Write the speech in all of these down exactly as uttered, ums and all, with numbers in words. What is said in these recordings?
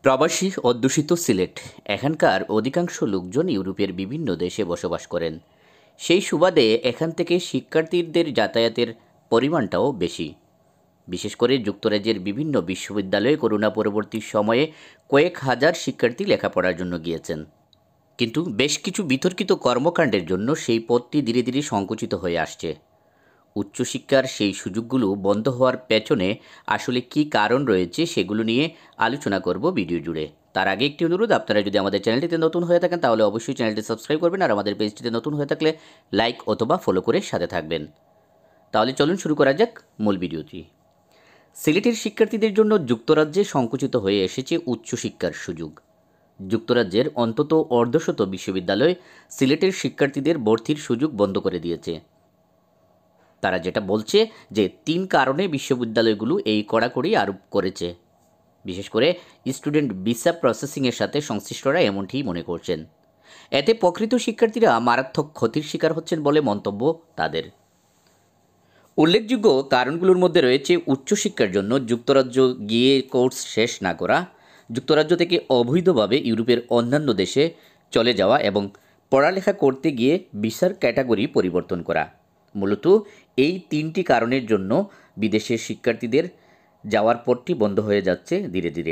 প্রবাসী অধ্যুষিত সিলেট এখানকার অধিকাংশ লোকজন ইউরোপের বিভিন্ন দেশে বসবাস করেন। সেই সুবাদে এখান থেকে শিক্ষার্থীদের যাতায়াতের পরিমাণটাও বেশি। বিশেষ করে যুক্তরাজ্যের বিভিন্ন বিশ্ববিদ্যালয়ে করোনা পরবর্তী সময়ে কয়েক হাজার শিক্ষার্থী লেখাপড়ার জন্য গিয়েছেন। কিন্তু বেশ কিছু বিতর্কিত কর্মকাণ্ডের জন্য সেই পথটি ধীরে ধীরে সংকুচিত হয়ে আসছে। উচ্চশিক্ষার সেই সুযোগগুলো বন্ধ হওয়ার পেছনে আসলে কী কারণ রয়েছে সেগুলো নিয়ে আলোচনা করব ভিডিও জুড়ে। তার আগে একটি অনুরোধ, আপনারা যদি আমাদের চ্যানেলটিতে নতুন হয়ে থাকেন তাহলে অবশ্যই চ্যানেলটি সাবস্ক্রাইব করবেন, আর আমাদের পেজটিতে নতুন হয়ে থাকলে লাইক অথবা ফলো করে সাথে থাকবেন। তাহলে চলুন শুরু করা যাক মূল ভিডিওটি। সিলেটের শিক্ষার্থীদের জন্য যুক্তরাজ্যে সংকুচিত হয়ে এসেছে উচ্চশিক্ষার সুযোগ। যুক্তরাজ্যের অন্তত অর্ধশত বিশ্ববিদ্যালয় সিলেটের শিক্ষার্থীদের ভর্তির সুযোগ বন্ধ করে দিয়েছে। তারা যেটা বলছে যে তিন কারণে বিশ্ববিদ্যালয়গুলো এই কড়াকড়ি আরোপ করেছে। বিশেষ করে স্টুডেন্ট ভিসা প্রসেসিংয়ের সাথে সংশ্লিষ্টরা এমনটিই মনে করছেন। এতে প্রকৃত শিক্ষার্থীরা মারাত্মক ক্ষতির শিকার হচ্ছেন বলে মন্তব্য তাদের। উল্লেখযোগ্য কারণগুলোর মধ্যে রয়েছে উচ্চশিক্ষার জন্য যুক্তরাজ্য গিয়ে কোর্স শেষ না করা, যুক্তরাজ্য থেকে অবৈধভাবে ইউরোপের অন্যান্য দেশে চলে যাওয়া এবং পড়ালেখা করতে গিয়ে ভিসার ক্যাটাগরি পরিবর্তন করা। মূলত এই তিনটি কারণের জন্য বিদেশের শিক্ষার্থীদের যাওয়ার পথটি বন্ধ হয়ে যাচ্ছে ধীরে ধীরে।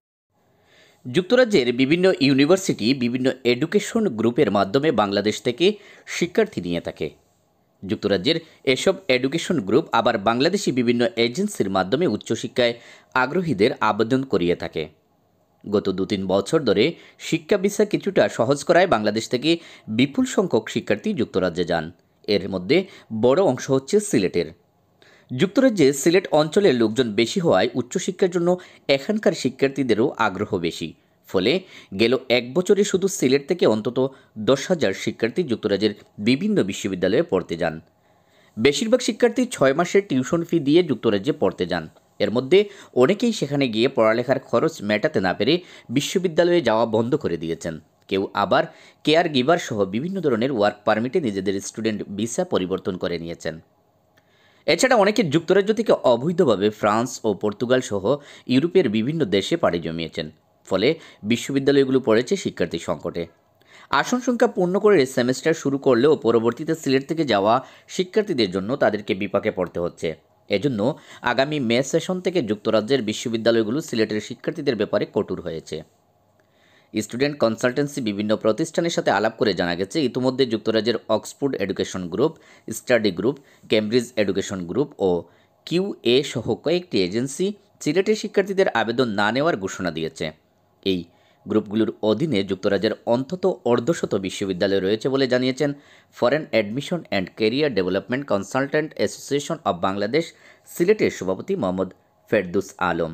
যুক্তরাজ্যের বিভিন্ন ইউনিভার্সিটি বিভিন্ন এডুকেশন গ্রুপের মাধ্যমে বাংলাদেশ থেকে শিক্ষার্থী নিয়ে থাকে। যুক্তরাজ্যের এসব এডুকেশন গ্রুপ আবার বাংলাদেশি বিভিন্ন এজেন্সির মাধ্যমে উচ্চশিক্ষায় আগ্রহীদের আবেদন করিয়ে থাকে। গত দু তিন বছর ধরে শিক্ষা ভিসা কিছুটা সহজ করায় বাংলাদেশ থেকে বিপুল সংখ্যক শিক্ষার্থী যুক্তরাজ্যে যান। এর মধ্যে বড় অংশ হচ্ছে সিলেটের। যুক্তরাজ্যে সিলেট অঞ্চলের লোকজন বেশি হওয়ায় উচ্চশিক্ষার জন্য এখানকার শিক্ষার্থীদেরও আগ্রহ বেশি। ফলে গেল এক বছরে শুধু সিলেট থেকে অন্তত দশ হাজার শিক্ষার্থী যুক্তরাজ্যের বিভিন্ন বিশ্ববিদ্যালয়ে পড়তে যান। বেশিরভাগ শিক্ষার্থী ছয় মাসের টিউশন ফি দিয়ে যুক্তরাজ্যে পড়তে যান। এর মধ্যে অনেকেই সেখানে গিয়ে পড়ালেখার খরচ মেটাতে না পেরে বিশ্ববিদ্যালয়ে যাওয়া বন্ধ করে দিয়েছেন। কেউ আবার কেয়ার গিভার সহ বিভিন্ন ধরনের ওয়ার্ক পারমিটে নিজেদের স্টুডেন্ট ভিসা পরিবর্তন করে নিয়েছেন। এছাড়া অনেকে যুক্তরাজ্য থেকে অবৈধভাবে ফ্রান্স ও পর্তুগাল সহ ইউরোপের বিভিন্ন দেশে পাড়ি জমিয়েছেন। ফলে বিশ্ববিদ্যালয়গুলো পড়েছে শিক্ষার্থী সংকটে। আসন সংখ্যা পূর্ণ করে সেমেস্টার শুরু করলেও পরবর্তীতে সিলেট থেকে যাওয়া শিক্ষার্থীদের জন্য তাদেরকে বিপাকে পড়তে হচ্ছে। এজন্য আগামী মে সেশন থেকে যুক্তরাজ্যের বিশ্ববিদ্যালয়গুলো সিলেটের শিক্ষার্থীদের ব্যাপারে কঠোর হয়েছে। স্টুডেন্ট কনসালটেন্সি বিভিন্ন প্রতিষ্ঠানের সাথে আলাপ করে জানা গেছে, ইতিমধ্যে যুক্তরাজ্যের Oxford education group, study group, Cambridge education group ও কিউ এ সহ কয়েকটি এজেন্সি সিলেটের শিক্ষার্থীদের আবেদন না নেওয়ার ঘোষণা দিয়েছে। এই গ্রুপগুলোর অধীনে যুক্তরাজ্যের অন্তত অর্ধশত বিশ্ববিদ্যালয় রয়েছে বলে জানিয়েছেন foreign admission and career development consultant association of Bangladesh সিলেটের সভাপতি মোহাম্মদ ফেরদৌস আলম।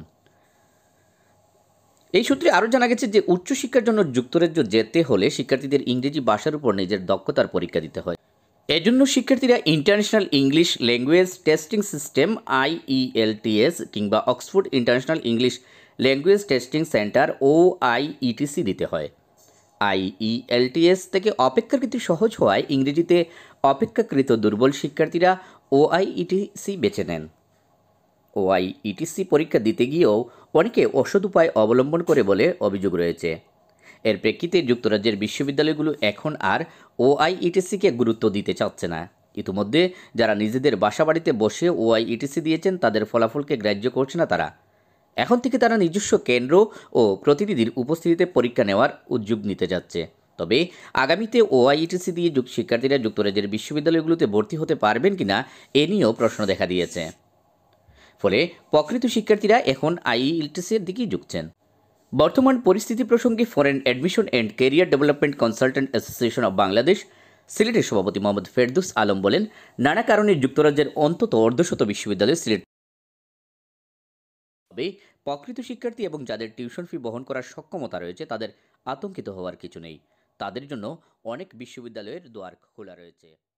এই সূত্রে আরও জানা গেছে যে উচ্চশিক্ষার জন্য যুক্তরাজ্য যেতে হলে শিক্ষার্থীদের ইংরেজি ভাষার উপর নিজের দক্ষতার পরীক্ষা দিতে হয়। এজন্য শিক্ষার্থীরা International English Language Testing System I E L T S কিংবা Oxford International English Language Testing Center ও আই ই টি সি দিতে হয়। I E L T S থেকে অপেক্ষাকৃত সহজ হওয়ায় ইংরেজিতে অপেক্ষাকৃত দুর্বল শিক্ষার্থীরা ও আই ই টি সি বেছে নেন। ও আই ই টি সি পরীক্ষা দিতে গিয়েও অনেকে অসৎ উপায় অবলম্বন করে বলে অভিযোগ রয়েছে। এর প্রেক্ষিতে যুক্তরাজ্যের বিশ্ববিদ্যালয়গুলো এখন আর ও আই ই টি সিকে গুরুত্ব দিতে চাচ্ছে না। ইতিমধ্যে যারা নিজেদের বাসাবাড়িতে বসে ও আই ই টি সি দিয়েছেন তাদের ফলাফলকে গ্রাহ্য করছে না তারা। এখন থেকে তারা নিজস্ব কেন্দ্র ও প্রতিনিধির উপস্থিতিতে পরীক্ষা নেওয়ার উদ্যোগ নিতে যাচ্ছে। তবে আগামীতে ও আই ই টি সি দিয়ে শিক্ষার্থীরা যুক্তরাজ্যের বিশ্ববিদ্যালয়গুলোতে ভর্তি হতে পারবেন কিনা এ নিয়েও প্রশ্ন দেখা দিয়েছে। ফলে প্রকৃত শিক্ষার্থীরা এখন I E L T C এর দিকেই ঝুঁকছেন। বর্তমান পরিস্থিতি প্রসঙ্গে foreign admission and career development consultant association of Bangladesh সিলেটের সভাপতি মোহাম্মদ ফেরদৌস আলম বলেন, নানা কারণে যুক্তরাজ্যের অন্তত অর্ধশত বিশ্ববিদ্যালয় সিলেট তবে প্রকৃত শিক্ষার্থী এবং যাদের টিউশন ফি বহন করার সক্ষমতা রয়েছে তাদের আতঙ্কিত হওয়ার কিছু নেই। তাদের জন্য অনেক বিশ্ববিদ্যালয়ের দুয়ার খোলা রয়েছে।